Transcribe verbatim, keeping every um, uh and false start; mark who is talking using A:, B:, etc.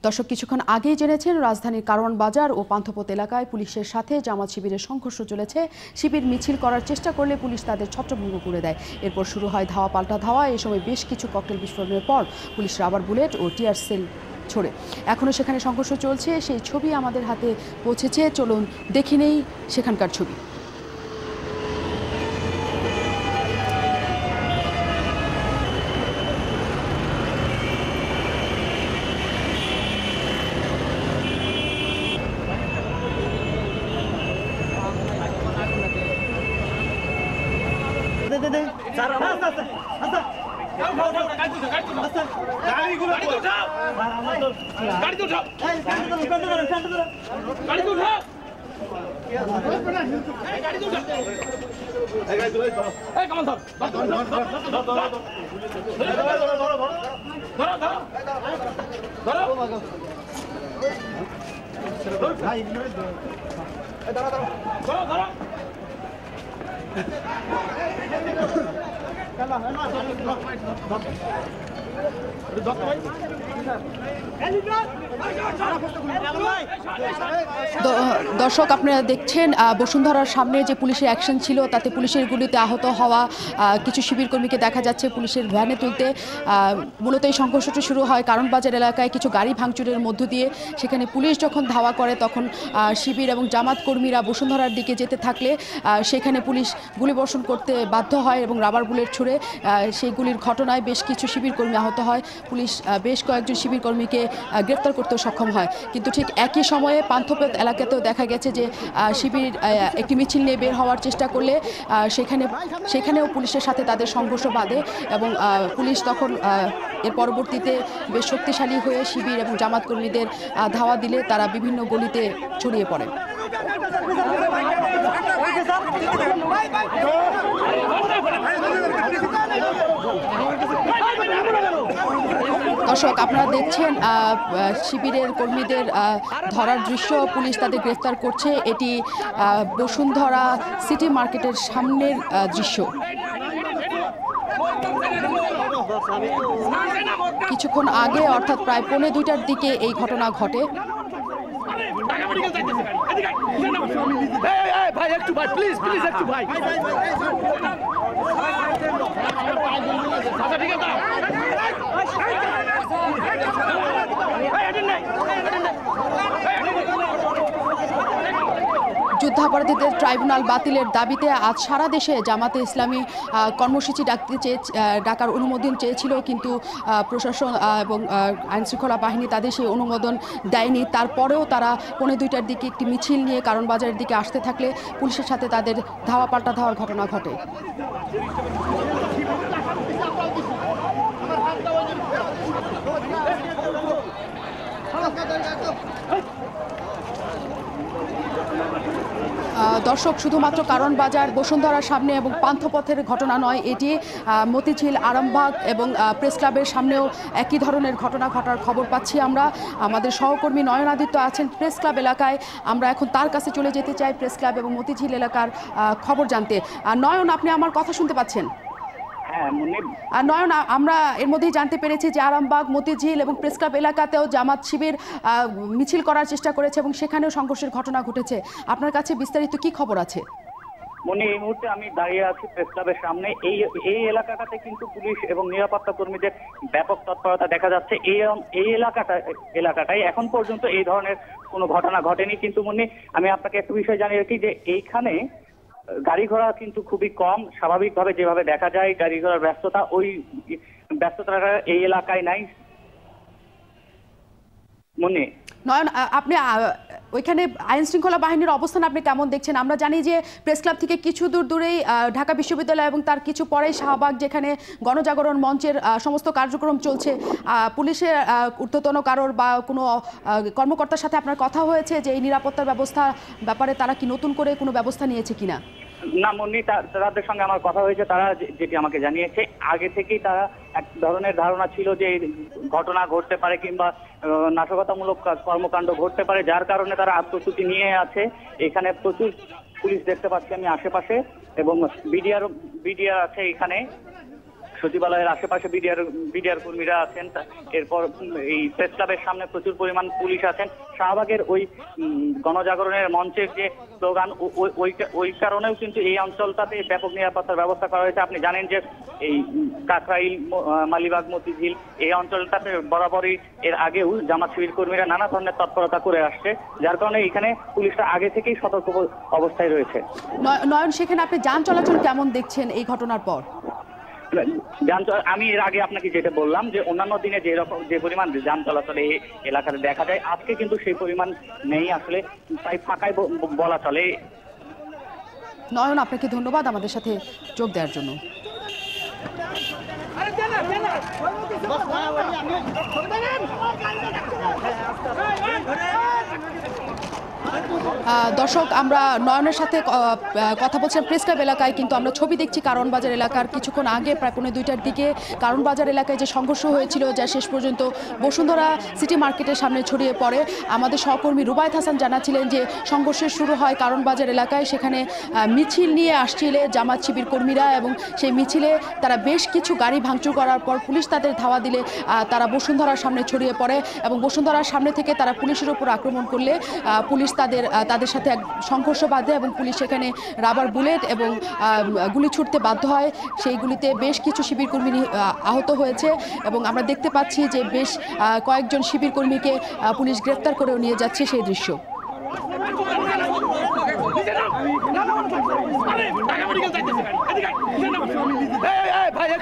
A: দর্শক কিছুক্ষণ আগেই জেনেছেন রাজধানীর কারওয়ান বাজার ও পান্থপথ এলাকায় পুলিশের সাথে জামাত শিবিরের সংঘর্ষ চলেছে। শিবির মিছিল করার চেষ্টা করলে পুলিশ তাদের ছত্রভঙ্গ করে দেয়। এরপর শুরু হয় ধাওয়া পাল্টা ধাওয়া। এ সময় বেশ কিছু ককটেল বিস্ফোরণের পর পুলিশ রাবার বুলেট ও টিয়ার সেল ছোড়ে। এখনও সেখানে সংঘর্ষ চলছে, সেই ছবি আমাদের হাতে পৌঁছেছে। চলুন দেখে নেই সেখানকার ছবি। দর্শক আপনারা দেখছেন বসুন্ধরার সামনে যে পুলিশের অ্যাকশন ছিল তাতে পুলিশের গুলিতে আহত হওয়া কিছু শিবির কর্মীকে দেখা যাচ্ছে পুলিশের ভ্যানে তুলতে। মূলত এই সংঘর্ষটি শুরু হয় কারওয়ান বাজার এলাকায় কিছু গাড়ি ভাঙচুরের মধ্য দিয়ে। সেখানে পুলিশ যখন ধাওয়া করে তখন শিবির এবং জামাত কর্মীরা বসুন্ধরার দিকে যেতে থাকলে সেখানে পুলিশ গুলিবর্ষণ করতে বাধ্য হয় এবং রাবার বুলেট ছুড়ে সেই গুলির ঘটনায় বেশ কিছু শিবির কর্মী আহত হয়। পুলিশ বেশ কয়েকজন শিবির কর্মীকে গ্রেফতার করতেও সক্ষম হয়। কিন্তু ঠিক একই সময়ে পান্থপথ এলাকাতেও দেখা গেছে যে শিবির একটি মিছিল নিয়ে বের হওয়ার চেষ্টা করলে সেখানে সেখানেও পুলিশের সাথে তাদের সংঘর্ষ বাধে এবং পুলিশ তখন এর পরবর্তীতে বেশ শক্তিশালী হয়ে শিবির এবং জামাত কর্মীদের ধাওয়া দিলে তারা বিভিন্ন গলিতে ছড়িয়ে পড়ে। দর্শক আপনারা দেখছেন শিবিরের কর্মীদের ধরার দৃশ্য, পুলিশ তাদের গ্রেফতার করছে। এটি বসুন্ধরা সিটি মার্কেটের সামনের দৃশ্য। কিছুক্ষণ আগে অর্থাৎ প্রায় পৌনে দুইটার দিকে এই ঘটনা ঘটে। যুদ্ধাপরাধীদের ট্রাইব্যুনাল বাতিলের দাবিতে আজ সারা দেশে জামাতে ইসলামী কর্মসূচি ডাকতে চেয়ে ডাকার অনুমোদন চেয়েছিল, কিন্তু প্রশাসন এবং আইনশৃঙ্খলা বাহিনী তাদের সেই অনুমোদন দেয়নি। তারপরেও তারা পৌনে দুইটার দিকে একটি মিছিল নিয়ে কারওয়ান বাজারের দিকে আসতে থাকলে পুলিশের সাথে তাদের ধাওয়া পাল্টা ধাওয়ার ঘটনা ঘটে। দর্শক শুধুমাত্র কারওয়ান বাজার বসুন্ধরার সামনে এবং পান্থপথের ঘটনা নয়, এটি মতিঝিল, আরামবাগ এবং প্রেস ক্লাবের সামনেও একই ধরনের ঘটনা ঘটার খবর পাচ্ছি আমরা। আমাদের সহকর্মী নয়ন আদিত্য আছেন প্রেস ক্লাব এলাকায়, আমরা এখন তার কাছে চলে যেতে চাই প্রেস ক্লাব এবং মতিঝিল এলাকার খবর জানতে। নয়ন, আপনি আমার কথা শুনতে পাচ্ছেন? নয়ন, আমরা এর মধ্যেই জানতে পেরেছি যে আরামবাগ, মতিঝিল এবং প্রেস ক্লাব এলাকাতেও জামাত শিবির মিছিল করার চেষ্টা করেছে এবং সেখানেও সংঘর্ষের ঘটনা ঘটেছে। আপনার কাছে বিস্তারিত কি খবর আছে?
B: মনে এই মুহূর্তে আমি দাঁড়িয়ে আছি প্রেস ক্লাবের সামনে। এই এই এলাকাটাতে কিন্তু পুলিশ এবং নিরাপত্তা কর্মীদের ব্যাপক তৎপরতা দেখা যাচ্ছে। এই এই এলাকাটা এলাকাটায় এখন পর্যন্ত এই ধরনের কোনো ঘটনা ঘটেনি। কিন্তু মনে আমি আপনাকে একটা বিষয় জানিয়ে রাখি যে এইখানে গাড়ি ঘোড়া কিন্তু খুবই কম। স্বাভাবিকভাবে যেভাবে দেখা যায় গাড়ি ঘোড়ার ব্যস্ততা, ওই ব্যস্ততাটা এই এলাকায় নাই। মনে
A: নয়ন, আপনি ওইখানে আইন শৃঙ্খলা বাহিনীর অবস্থান আপনি কেমন দেখছেন? আমরা জানি যে প্রেস ক্লাব থেকে কিছু দূর দূরেই ঢাকা বিশ্ববিদ্যালয় এবং তার কিছু পরেই শাহবাগ, যেখানে গণজাগরণ মঞ্চের সমস্ত কার্যক্রম চলছে। পুলিশের ঊর্ধ্বতন কারোর বা কোনো কর্মকর্তার সাথে আপনার কথা হয়েছে যে এই নিরাপত্তার ব্যবস্থা ব্যাপারে তারা কি নতুন করে কোনো ব্যবস্থা নিয়েছে কিনা?
B: না মুন্নি, তাদের সঙ্গে আমার কথা হয়েছে। তারা যেটি আমাকে জানিয়েছে, আগে থেকেই তারা এক ধরনের ধারণা ছিল যে ঘটনা ঘটতে পারে কিংবা নাশকতামূলক কর্মকাণ্ড ঘটতে পারে, যার কারণে তারা আত্মস্তুতি নিয়ে আছে। এখানে প্রচুর পুলিশ দেখতে পাচ্ছি আমি আশেপাশে, এবং বিডিআর বিডিআর আছে এখানে। সচিবালয়ের আশেপাশে বিডিআর বিডিআর কর্মীরা আছেন। তা- এরপর উম, এই প্রেস ক্লাবের সামনে প্রচুর পরিমাণ পুলিশ আছেন। শাহবাগের ওই উম, গণজাগরণের মঞ্চের যে স্লোগান ও- ওই- ওই ওই কারণেও কিন্তু এই অঞ্চলটাতে ব্যাপক নিরাপত্তার ব্যবস্থা করা হয়েছে। আপনি জানেন যে এই উম, কাকরাইল, ম- আহ, মালিবাগ, মতিঝিল এই অঞ্চলটাতে বরাবরই এর আগেও জামাত শিবির কর্মীরা নানা ধরনের তৎপরতা করে আসছে, যার কারণে এখানে পুলিশরা আগে থেকেই সতর্ক অবস্থায় রয়েছে।
A: নয়- নয়ন, সেখানে আপনি যান চলাচল কেমন দেখছেন এই ঘটনার পর?
B: যান চলা- আমি এর আগে আপনাকে যেটা বললাম যে অন্যান্য দিনে যে রকম যে পরিমাণ যান চলাচল এই এলাকাতে দেখা যায়, আজকে কিন্তু সেই পরিমাণ নেই, আসলে প্রায় ফাঁকাই ব- বলা চলে।
A: নয়ন, আপনাকে ধন্যবাদ আমাদের সাথে যোগ দেওয়ার জন্য। আহ, দর্শক, আমরা নয়নের সাথে ক- আহ, কথা বলছিলাম প্রেস ক্লাব এলাকায়, কিন্তু আমরা ছবি দেখছি কারণ বাজার এলাকার। কিছুক্ষণ আগে প্রায় পৌনে দুইটার দিকে কারণ বাজার এলাকায় যে সংঘর্ষ হয়েছিল, যা শেষ পর্যন্ত বসুন্ধরা সিটি মার্কেটের সামনে ছড়িয়ে পড়ে। আমাদের সহকর্মী রুবায়েত হাসান জানাচ্ছিলেন যে সংঘর্ষের শুরু হয় কারণ বাজার এলাকায়। সেখানে আহ, মিছিল নিয়ে আসছিলেন জামাত শিবির কর্মীরা এবং সেই মিছিলে তারা বেশ কিছু গাড়ি ভাঙচুর করার পর পুলিশ তাদের ধাওয়া দিলে আহ, তারা বসুন্ধরার সামনে ছড়িয়ে পড়ে এবং বসুন্ধরার সামনে থেকে তারা পুলিশের উপর আক্রমণ করলে আহ, পুলিশ তাদের আহ, তাদের সাথে এক সংঘর্ষ বাঁধে এবং পুলিশ সেখানে রাবার বুলেট এবং আহ, গুলি ছুটতে বাধ্য হয়। সেই গুলিতে বেশ কিছু শিবির কর্মী নি- আহ, আহত হয়েছে এবং আমরা দেখতে পাচ্ছি যে বেশ আহ, কয়েকজন শিবির কর্মীকে আহ, পুলিশ গ্রেফতার করেও নিয়ে যাচ্ছে সেই দৃশ্য।
C: ভাই